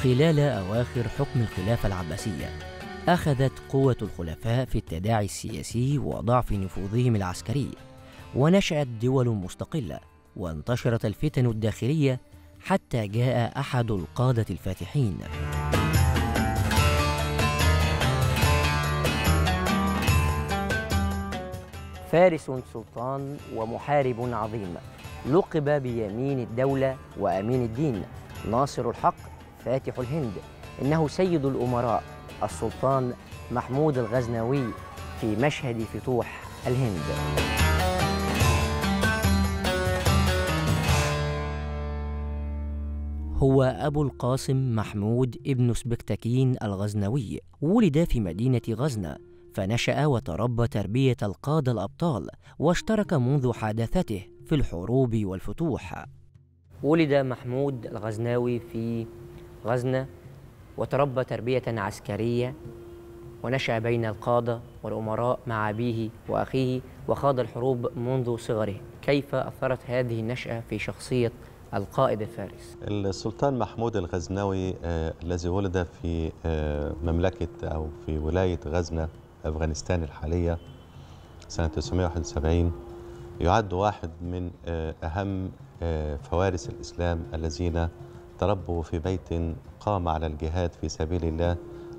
خلال أواخر حكم الخلافة العباسية أخذت قوة الخلفاء في التداعي السياسي وضعف نفوذهم العسكري، ونشأت دول مستقلة، وانتشرت الفتن الداخلية حتى جاء أحد القادة الفاتحين فارس سلطان ومحارب عظيم، لقب بيمين الدولة وأمين الدين، ناصر الحق، فاتح الهند. إنه سيد الأمراء السلطان محمود الغزنوي في مشهد فتوح الهند. هو أبو القاسم محمود ابن سبكتكين الغزنوي، ولد في مدينة غزنة، فنشأ وتربى تربية القادة الأبطال، واشترك منذ حداثته في الحروب والفتوح. ولد محمود الغزنوي في غزنة وتربى تربية عسكرية، ونشأ بين القادة والأمراء مع أبيه وأخيه، وخاض الحروب منذ صغره. كيف أثرت هذه النشأة في شخصية القائد الفارس؟ السلطان محمود الغزنوي الذي ولد في مملكة أو في ولاية غزنة أفغانستان الحالية سنة 1971 يعد واحد من أهم فوارس الإسلام الذين تربوا في بيت قام على الجهاد في سبيل الله،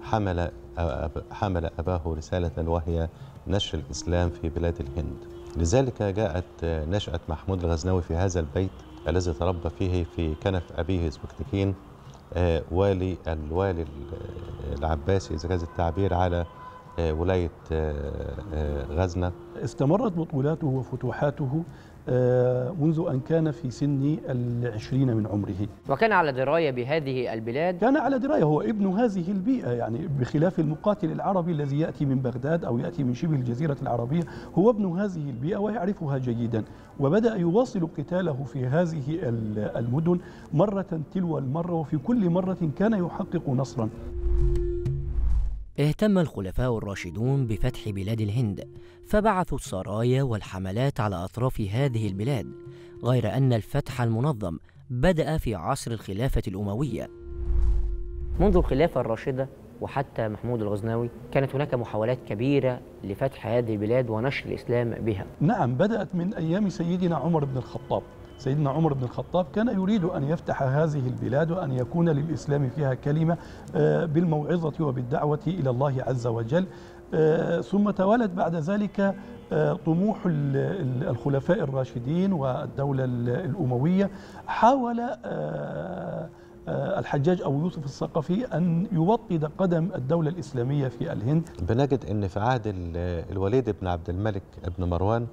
حمل أباه رسالة وهي نشر الإسلام في بلاد الهند. لذلك جاءت نشأة محمود الغزنوي في هذا البيت الذي تربى فيه في كنف أبيه سبكتكين الوالي العباسي إذا جاز التعبير على ولاية غزنة. استمرت بطولاته وفتوحاته منذ أن كان في سن 20 من عمره، وكان على دراية بهذه البلاد. كان على دراية، هو ابن هذه البيئة، يعني بخلاف المقاتل العربي الذي يأتي من بغداد أو يأتي من شبه الجزيرة العربية، هو ابن هذه البيئة ويعرفها جيدا، وبدأ يواصل قتاله في هذه المدن مرة تلو المرة، وفي كل مرة كان يحقق نصرا. اهتم الخلفاء الراشدون بفتح بلاد الهند، فبعثوا السرايا والحملات على أطراف هذه البلاد، غير أن الفتح المنظم بدأ في عصر الخلافة الأموية. منذ الخلافة الراشدة وحتى محمود الغزنوي كانت هناك محاولات كبيرة لفتح هذه البلاد ونشر الإسلام بها. نعم، بدأت من أيام سيدنا عمر بن الخطاب. سيدنا عمر بن الخطاب كان يريد أن يفتح هذه البلاد وأن يكون للإسلام فيها كلمة بالموعظة وبالدعوة إلى الله عز وجل. ثم توالت بعد ذلك طموح الخلفاء الراشدين والدولة الأموية. حاول الحجاج أو يوسف الثقفي أن يوطد قدم الدولة الإسلامية في الهند. بنجد أن في عهد الوليد بن عبد الملك بن مروان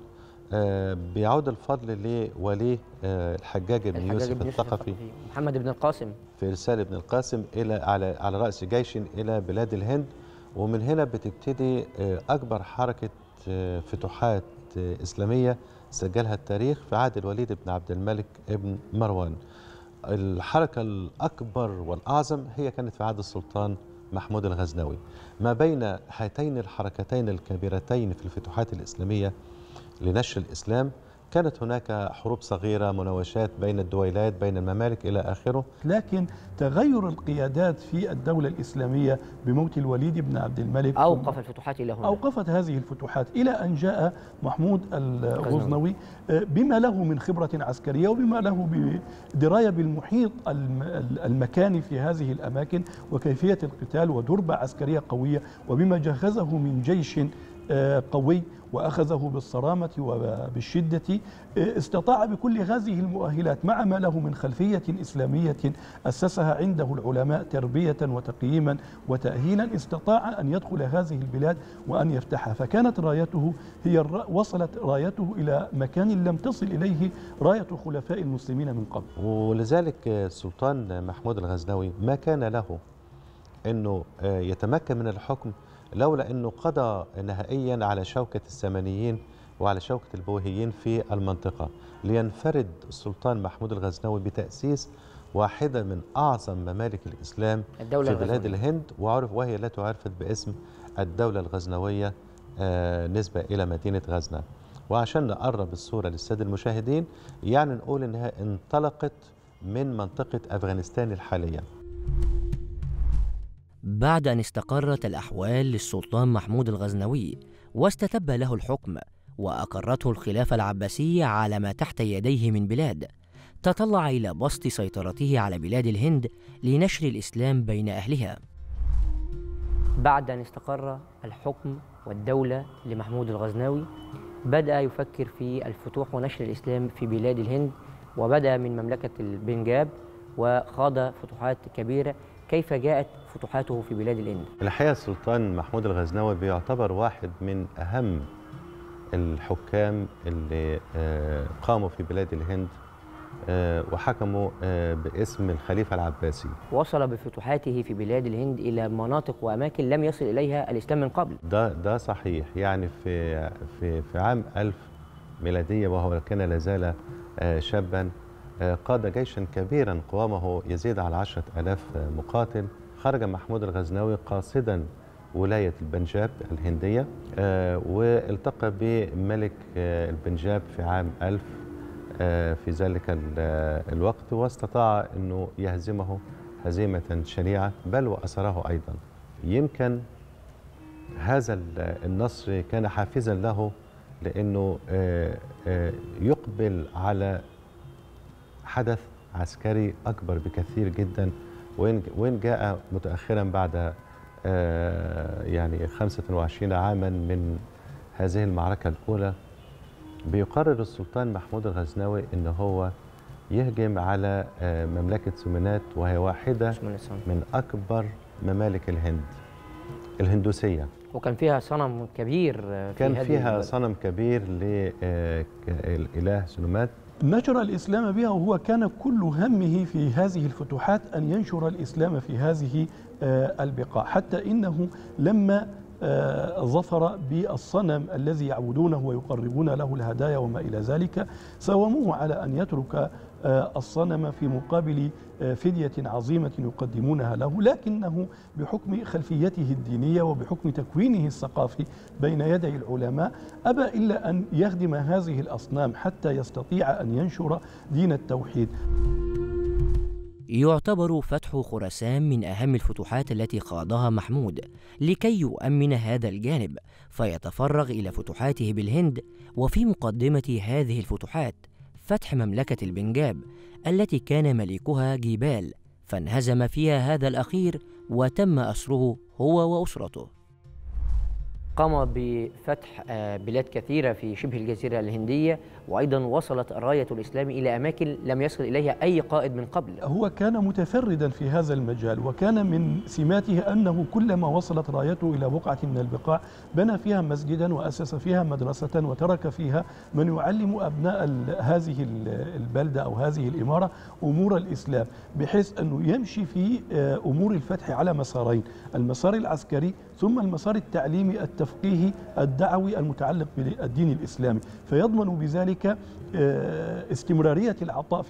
بيعود الفضل لوليه الحجاج بن يوسف الثقفي محمد بن القاسم في إرسال ابن القاسم على رأس جيش إلى بلاد الهند. ومن هنا بتبتدي أكبر حركة فتوحات إسلامية سجلها التاريخ في عهد الوليد بن عبد الملك بن مروان. الحركة الأكبر والأعظم هي كانت في عهد السلطان محمود الغزنوي. ما بين هاتين الحركتين الكبيرتين في الفتوحات الإسلامية لنشر الإسلام كانت هناك حروب صغيرة، مناوشات بين الدويلات، بين الممالك إلى آخره. لكن تغير القيادات في الدولة الإسلامية بموت الوليد بن عبد الملك أوقف الفتوحات إلى هنا، أوقفت هذه الفتوحات إلى أن جاء محمود الغزنوي بما له من خبرة عسكرية وبما له بدراية بالمحيط المكاني في هذه الأماكن وكيفية القتال ودربة عسكرية قوية، وبما جهزه من جيش قوي وأخذه بالصرامة وبالشدة. استطاع بكل هذه المؤهلات مع ما له من خلفية إسلامية أسسها عنده العلماء تربية وتقييما وتأهيلا، استطاع أن يدخل هذه البلاد وأن يفتحها. فكانت رايته وصلت رايته إلى مكان لم تصل إليه راية خلفاء المسلمين من قبل. ولذلك السلطان محمود الغزنوي ما كان له أنه يتمكن من الحكم لولا أنه قضى نهائيا على شوكة السامانيين وعلى شوكة البويهيين في المنطقة، لينفرد السلطان محمود الغزنوي بتأسيس واحدة من أعظم ممالك الإسلام في بلاد الهند، وهي التي عرفت باسم الدولة الغزنوية نسبة إلى مدينة غزنة. وعشان نقرب الصورة للسادة المشاهدين، يعني نقول إنها انطلقت من منطقة أفغانستان الحالية. بعد أن استقرت الأحوال للسلطان محمود الغزنوي واستتب له الحكم وأقرته الخلافة العباسية على ما تحت يديه من بلاد، تطلع إلى بسط سيطرته على بلاد الهند لنشر الإسلام بين أهلها. بعد أن استقر الحكم والدولة لمحمود الغزنوي، بدأ يفكر في الفتوح ونشر الإسلام في بلاد الهند، وبدأ من مملكة البنجاب وخاض فتوحات كبيرة. كيف جاءت فتوحاته في بلاد الهند؟ الحقيقة السلطان محمود الغزنوي بيعتبر واحد من أهم الحكام اللي قاموا في بلاد الهند وحكموا باسم الخليفة العباسي. وصل بفتوحاته في بلاد الهند إلى مناطق وأماكن لم يصل إليها الإسلام من قبل. ده صحيح. يعني في عام 1000 ميلادية وهو كان لازال شابا، قاد جيشا كبيرا قوامه يزيد على 10,000 مقاتل. خرج محمود الغزنوي قاصدا ولاية البنجاب الهندية، والتقى بملك البنجاب في عام 1000 في ذلك الوقت، واستطاع أنه يهزمه هزيمة شنيعة، بل وأسره أيضا. يمكن هذا النصر كان حافزا له لأنه يقبل على حدث عسكري أكبر بكثير جدا، وإن جاء متأخرا بعد يعني 25 عاما من هذه المعركة الأولى. بيقرر السلطان محمود الغزنوي أنه هو يهجم على مملكة سومنات، وهي واحدة من أكبر ممالك الهند الهندوسية، وكان فيها صنم كبير. كان فيها صنم كبير للإله سلومات. نشر الإسلام بها، وهو كان كل همه في هذه الفتوحات أن ينشر الإسلام في هذه البقاع، حتى إنه لما ظفر بالصنم الذي يعبدونه ويقربون له الهدايا وما إلى ذلك، ساوموه على أن يترك الصنم في مقابل فدية عظيمة يقدمونها له، لكنه بحكم خلفيته الدينية وبحكم تكوينه الثقافي بين يدي العلماء أبى إلا أن يخدم هذه الأصنام حتى يستطيع أن ينشر دين التوحيد. يعتبر فتح خراسان من أهم الفتوحات التي خاضها محمود لكي يؤمن هذا الجانب، فيتفرغ إلى فتوحاته بالهند. وفي مقدمة هذه الفتوحات فتح مملكة البنجاب التي كان ملكها جيبال، فانهزم فيها هذا الأخير وتم أسره هو وأسرته. قام بفتح بلاد كثيرة في شبه الجزيرة الهندية، وأيضا وصلت راية الإسلام إلى أماكن لم يصل إليها أي قائد من قبل. هو كان متفردا في هذا المجال، وكان من سماته أنه كلما وصلت رايته إلى بقعة من البقاع بنى فيها مسجدا وأسس فيها مدرسة وترك فيها من يعلم أبناء هذه البلدة أو هذه الإمارة أمور الإسلام، بحيث أنه يمشي في أمور الفتح على مسارين: المسار العسكري ثم المسار التعليمي التفقيهي الدعوي المتعلق بالدين الإسلامي، فيضمن بذلك استمرارية العطاء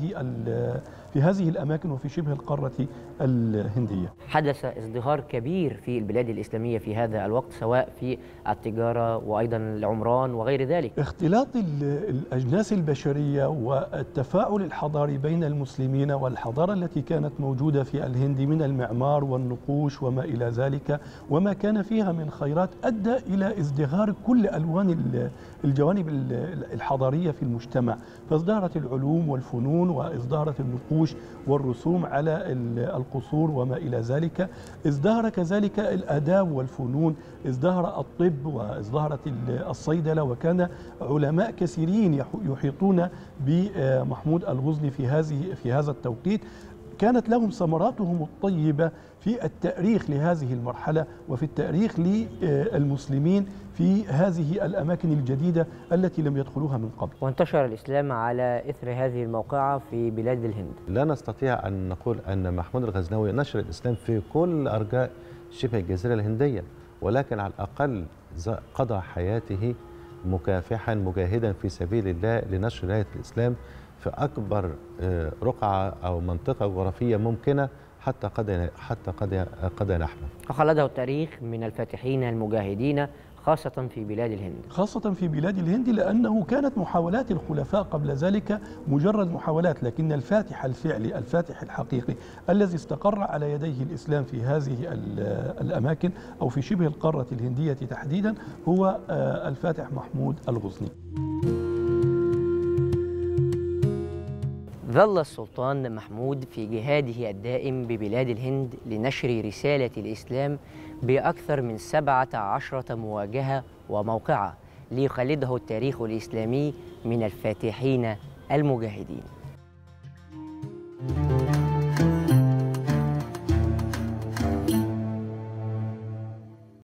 في هذه الأماكن وفي شبه القارة الهندية. حدث ازدهار كبير في البلاد الإسلامية في هذا الوقت، سواء في التجارة وأيضا العمران وغير ذلك. اختلاط الأجناس البشرية والتفاعل الحضاري بين المسلمين والحضارة التي كانت موجودة في الهند من المعمار والنقوش وما إلى ذلك وما كان فيها من خيرات أدى إلى ازدهار كل ألوان الجوانب الحضارية في المجتمع، فازدهرت العلوم والفنون وازدهرت النقوش والرسوم على القصور وما إلى ذلك، ازدهر كذلك الآداب والفنون، ازدهر الطب وازدهرت الصيدلة، وكان علماء كثيرين يحيطون بمحمود الغزني في هذا التوقيت. كانت لهم ثمراتهم الطيبة في التأريخ لهذه المرحلة وفي التأريخ للمسلمين في هذه الأماكن الجديدة التي لم يدخلوها من قبل. وانتشر الإسلام على إثر هذه الموقعة في بلاد الهند. لا نستطيع أن نقول أن محمود الغزنوي نشر الإسلام في كل أرجاء شبه الجزيرة الهندية، ولكن على الأقل قضى حياته مكافحا مجاهدا في سبيل الله لنشر راية الإسلام في أكبر رقعة أو منطقة جغرافية ممكنة حتى قضى نحبه. وخلده التاريخ من الفاتحين المجاهدين، خاصة في بلاد الهند. خاصة في بلاد الهند، لأنه كانت محاولات الخلفاء قبل ذلك مجرد محاولات، لكن الفاتح الفعلي، الفاتح الحقيقي الذي استقر على يديه الإسلام في هذه الأماكن أو في شبه القارة الهندية تحديدا هو الفاتح محمود الغزني. ظل السلطان محمود في جهاده الدائم ببلاد الهند لنشر رسالة الإسلام بأكثر من 17 مواجهة وموقعة ليخلده التاريخ الإسلامي من الفاتحين المجاهدين.